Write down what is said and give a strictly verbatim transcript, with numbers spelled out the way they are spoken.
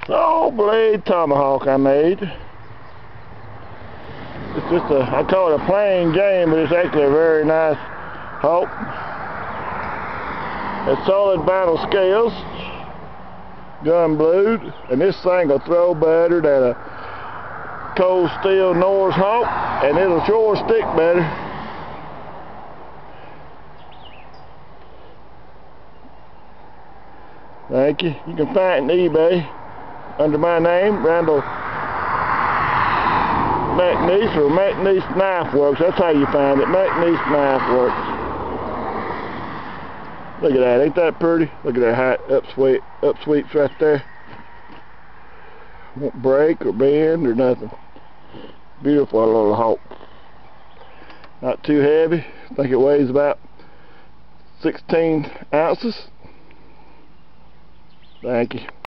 Oh, blade tomahawk I made. It's just a, I call it a plain Jane, but it's actually a very nice hawk. It's solid vinyl scales, gun blued, and this thing will throw better than a cold steel Norse hawk, and it'll sure stick better. Thank you. You can find it on eBay under my name, Randall mcnees, or mcnees Knife Works. That's how you find it, mcnees Knife Works. Look at that, ain't that pretty? Look at that high up sweep, up sweeps right there. Won't break or bend or nothing. Beautiful little hawk. Not too heavy. I think it weighs about sixteen ounces. Thank you.